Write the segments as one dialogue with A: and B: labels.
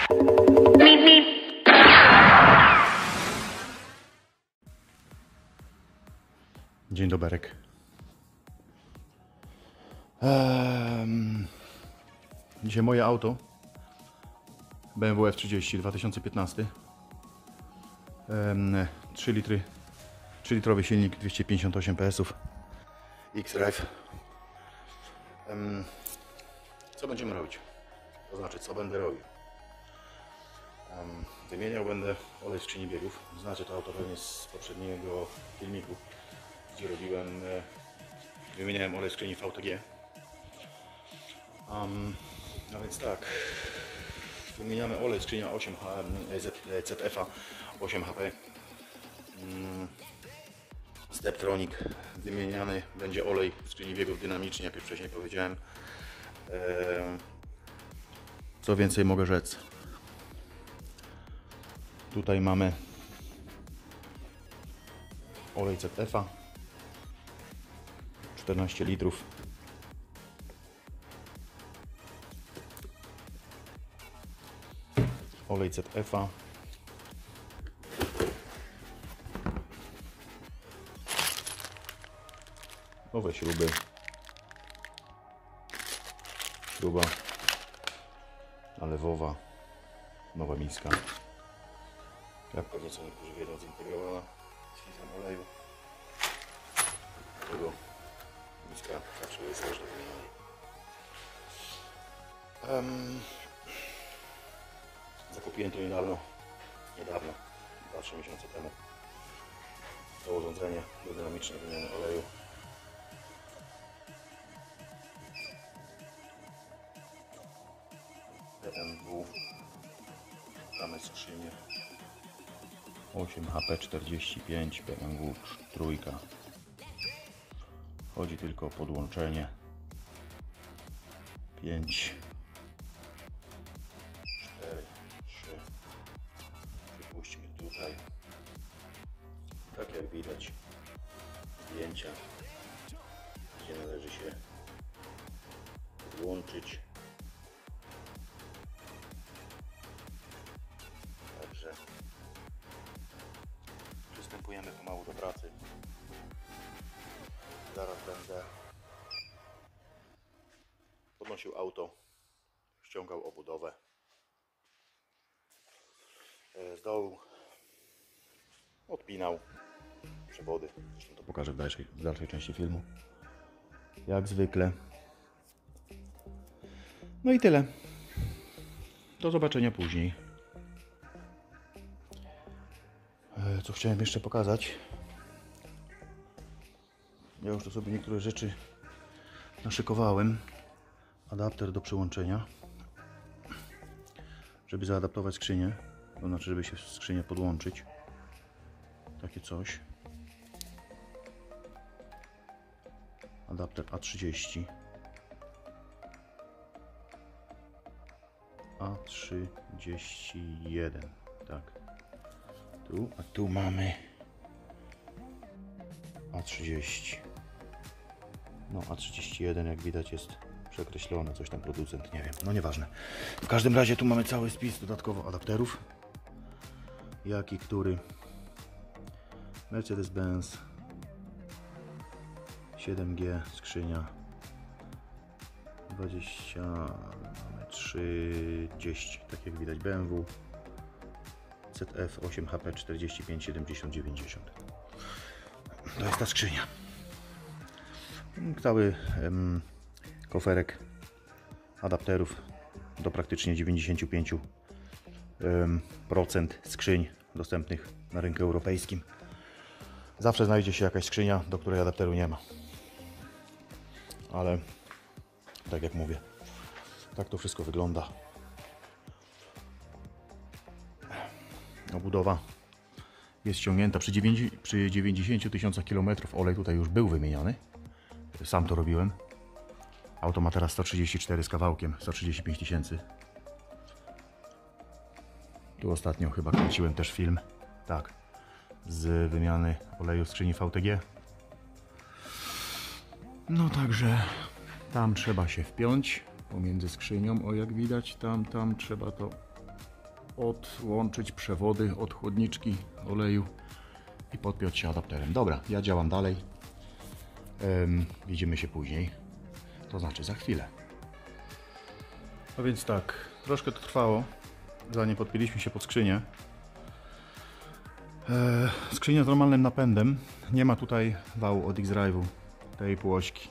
A: Dzień doberek. Dzisiaj moje auto BMW F30 2015. 3-litrowy silnik, 258 PS-ów, X-Drive. Co będziemy robić? To znaczy, co będę robił? Wymieniał będę olej skrzyni biegów. Znacie to auto pewnie z poprzedniego filmiku, gdzie robiłem, wymieniałem olej skrzyni VTG. No więc tak, wymieniamy olej skrzynia 8H, ZF-a 8HP. Steptronic. Wymieniany będzie olej skrzyni biegów dynamicznie, jak już wcześniej powiedziałem. Co więcej mogę rzec? Tutaj mamy olej ZF-a 14 litrów. Olej ZF-a nowe śruby, śruba nalewowa, nowa miska, jak pewnie co niektórzy wiedzą, zintegrowana z filtrem oleju. Tego miska zawsze jest też do wymiany. 'Zakupiłem to niedawno, 2-3 miesiące temu, to urządzenie do dynamicznej wymiany oleju. BMW, mamy skrzynię 8HP45 BMW trójka. Chodzi tylko o podłączenie. 5, 4, 3. Przypuśćmy tutaj. Tak jak widać zdjęcia, gdzie należy się podłączyć. Także przystępujemy pomału do pracy. Zaraz będę podnosił auto, ściągał obudowę z dołu, odpinał przewody. Zresztą to pokażę w dalszej części filmu. Jak zwykle. No i tyle. Do zobaczenia później. Co chciałem jeszcze pokazać? Ja już tu sobie niektóre rzeczy naszykowałem. Adapter do przyłączenia, żeby zaadaptować skrzynię, to znaczy, żeby się skrzynię podłączyć. Takie coś. Adapter A30. A31. Tak. Tu, a tu mamy A30. No, A31, jak widać, jest przekreślone, coś tam producent, nie wiem, no nieważne. W każdym razie tu mamy cały spis dodatkowo adapterów. Jaki, który? Mercedes-Benz 7G, skrzynia 30, tak jak widać BMW ZF 8HP 45 70 90. To jest ta skrzynia. Cały koferek adapterów do praktycznie 95% skrzyń dostępnych na rynku europejskim. Zawsze znajdzie się jakaś skrzynia, do której adapteru nie ma. Ale tak jak mówię, tak to wszystko wygląda. Obudowa jest ściągnięta przy 90 tysiącach kilometrów. Olej tutaj już był wymieniany. Sam to robiłem. Auto ma teraz 134 z kawałkiem, 135 tysięcy. Tu ostatnio chyba kręciłem też film, tak, z wymiany oleju w skrzyni VTG. No także tam trzeba się wpiąć pomiędzy skrzynią, o jak widać, tam trzeba to odłączyć przewody od chłodniczki oleju i podpiąć się adapterem. Dobra, ja działam dalej. Widzimy się później, to znaczy za chwilę. No więc tak, troszkę to trwało, zanim podpięliśmy się pod skrzynię. Skrzynia z normalnym napędem, nie ma tutaj wału od X-Drive'u, tej półośki.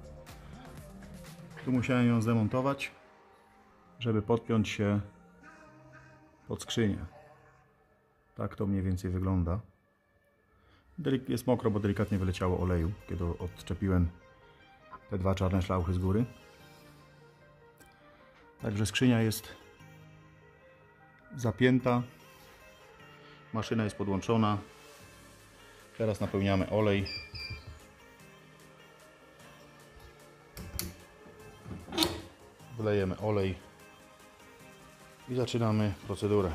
A: Tu musiałem ją zdemontować, żeby podpiąć się pod skrzynię. Tak to mniej więcej wygląda. Jest mokro, bo delikatnie wyleciało oleju, kiedy odczepiłem te dwa czarne szlauchy z góry. Także skrzynia jest zapięta. Maszyna jest podłączona. Teraz napełniamy olej. Wlejemy olej i zaczynamy procedurę.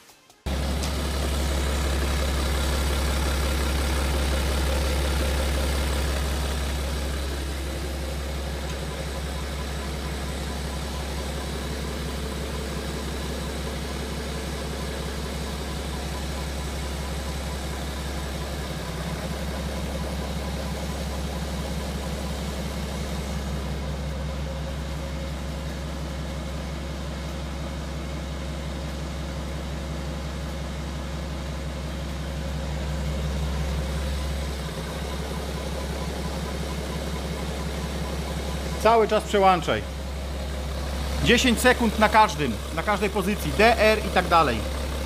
A: Cały czas przełączaj. 10 sekund na każdej pozycji, DR i tak dalej.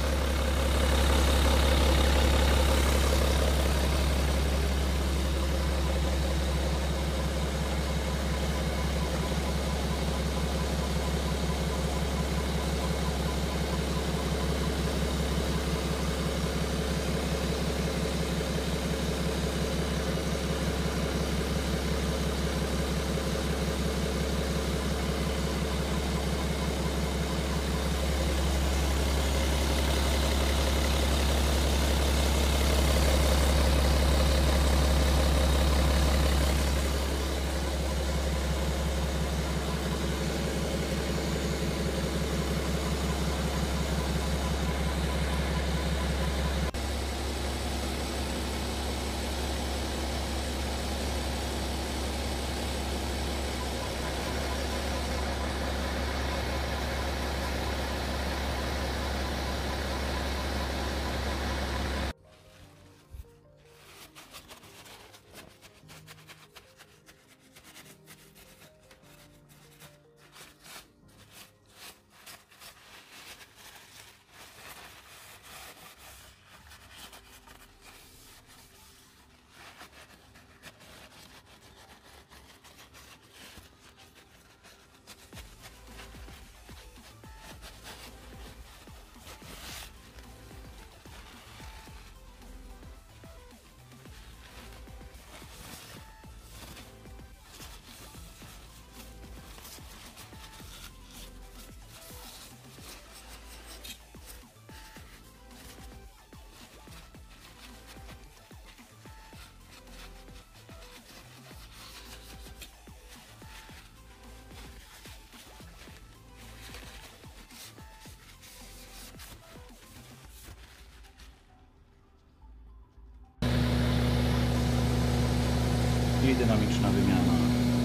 A: I dynamiczna wymiana.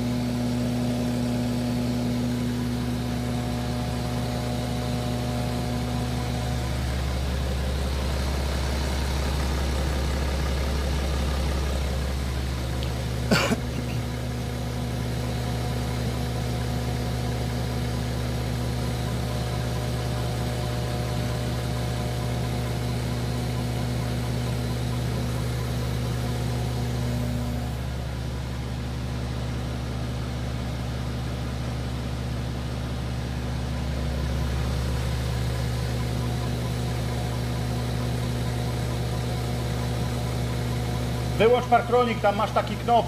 A: Wyłącz Parktronik, tam masz taki knop.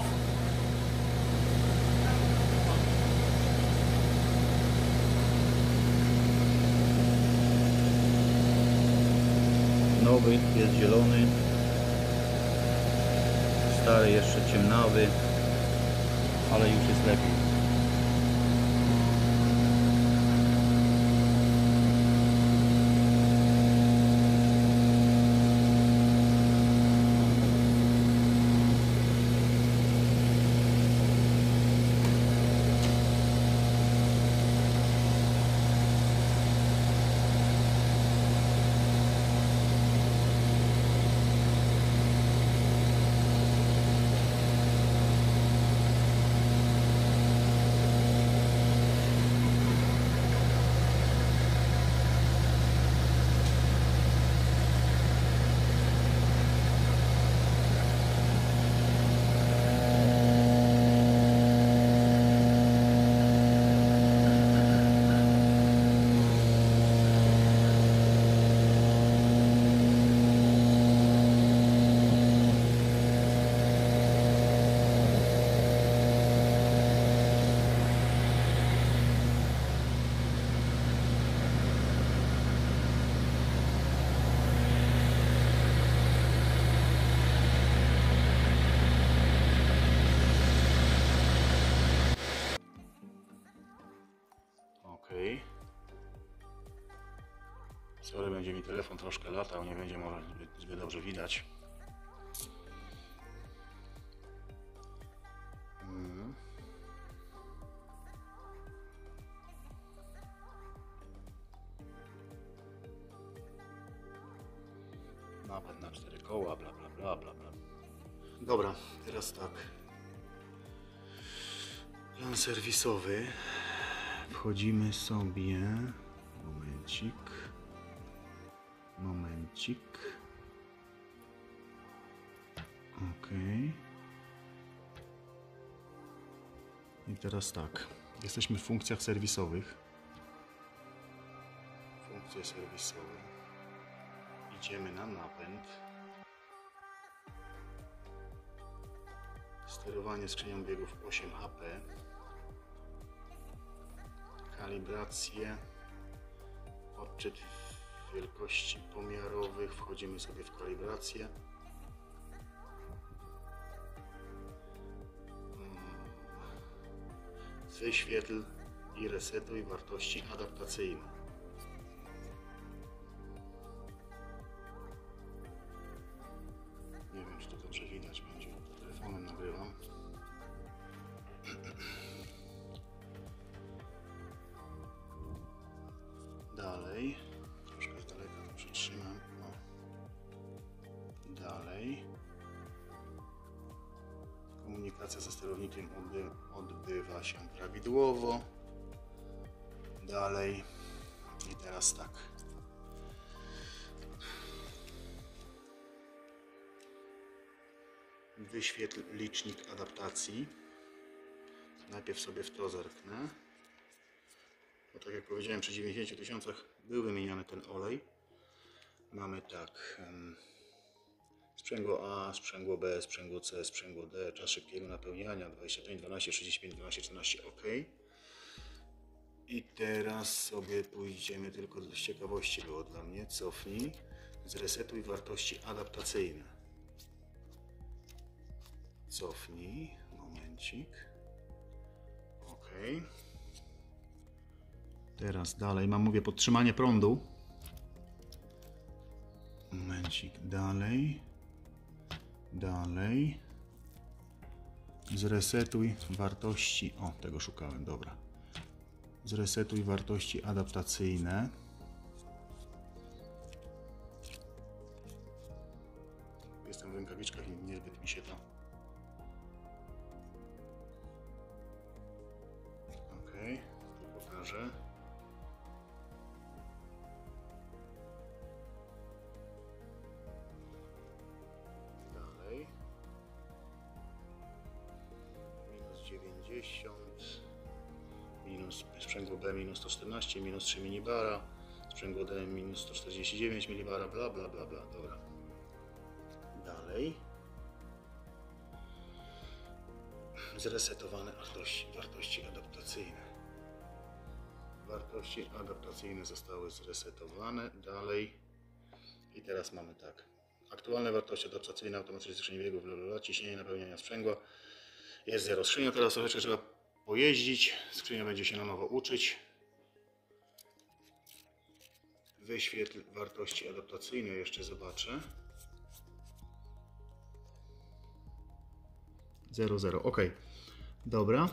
A: Nowy jest zielony, stary jeszcze ciemnawy, ale już jest lepiej. Sorry, będzie mi telefon troszkę latał, nie będzie może zbyt dobrze widać. Napęd na 4 koła, bla bla bla bla bla. Dobra, teraz tak. Plan serwisowy. Wchodzimy sobie. Momencik. Ok. I teraz tak. Jesteśmy w funkcjach serwisowych. Funkcje serwisowe. Idziemy na napęd. Sterowanie skrzynią biegów 8 HP. Kalibrację. Odczyt wielkości pomiarowych. Wchodzimy sobie w kalibrację. Wyświetl i resetuj wartości adaptacyjne. Nie wiem, czy to dobrze widać będzie. Telefonem nagrywam. Dalej. Troszkę z daleka to przytrzymam. O. Dalej. Komunikacja ze sterownikiem odbywa się prawidłowo. Dalej. I teraz tak. Wyświetl licznik adaptacji. Najpierw sobie w to zerknę. Bo tak jak powiedziałem, przy 90 000 był wymieniany ten olej. Mamy tak. Sprzęgło A, sprzęgło B, sprzęgło C, sprzęgło D, czas szybkiego napełniania 25, 12, 35, 12, 14, OK. I teraz sobie pójdziemy, tylko z ciekawości było dla mnie, cofnij, zresetuj wartości adaptacyjne. Cofnij, momencik. OK. Teraz dalej mam, mówię, podtrzymanie prądu. Momencik, dalej. Zresetuj wartości, o, tego szukałem, dobra. Zresetuj wartości adaptacyjne. Jestem w rękawiczkach i niezbyt mi się to. Ok, tu pokażę. Minus 90, minus sprzęgło B minus 114, minus 3 millibara, sprzęgło D minus 149 millibara, bla bla bla bla, dobra. Dalej. Zresetowane wartości adaptacyjne. Wartości adaptacyjne zostały zresetowane. Dalej. I teraz mamy tak. Aktualne wartości adaptacyjne automatycznej skrzyni biegów, ciśnienie napełniania sprzęgła jest 0. Skrzynia teraz troszeczkę trzeba pojeździć. Skrzynia będzie się na nowo uczyć. Wyświetl wartości adaptacyjne, jeszcze zobaczę. 0,0. OK. Dobra.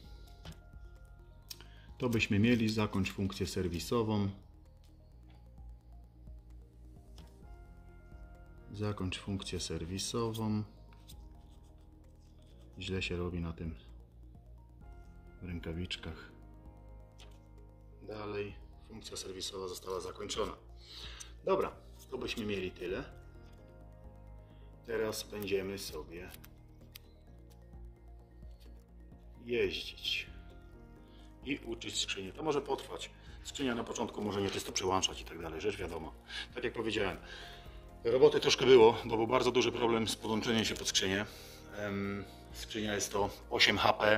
A: To byśmy mieli. Zakończ funkcję serwisową. Zakończ funkcję serwisową. Źle się robi na tym w rękawiczkach. Dalej. Funkcja serwisowa została zakończona. Dobra, to byśmy mieli tyle. Teraz będziemy sobie jeździć i uczyć skrzynię. To może potrwać. Skrzynia na początku może nie czysto przełączać i tak dalej, rzecz wiadomo. Tak jak powiedziałem, roboty troszkę było, bo był bardzo duży problem z podłączeniem się pod skrzynię. Skrzynia jest to 8 HP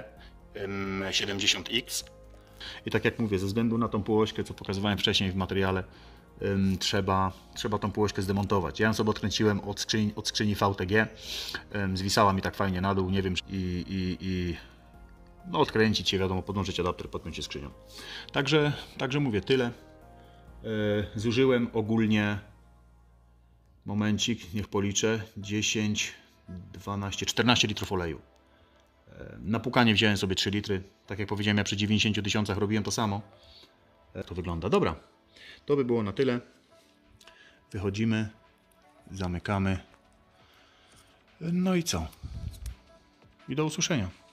A: 70X. I tak jak mówię, ze względu na tą półośkę, co pokazywałem wcześniej w materiale, trzeba tą półośkę zdemontować. Ja ją sobie odkręciłem od skrzyni VTG. Zwisała mi tak fajnie na dół, nie wiem, no odkręcić się, wiadomo, podłączyć adapter, podpiąć się skrzynią. Także mówię, tyle. Zużyłem ogólnie, momencik, niech policzę, 10, 12, 14 litrów oleju. Na pukanie wziąłem sobie 3 litry. Tak jak powiedziałem, ja przy 90 tysiącach robiłem to samo. To wygląda. Dobra, to by było na tyle. Wychodzimy, zamykamy. No i co? I do usłyszenia.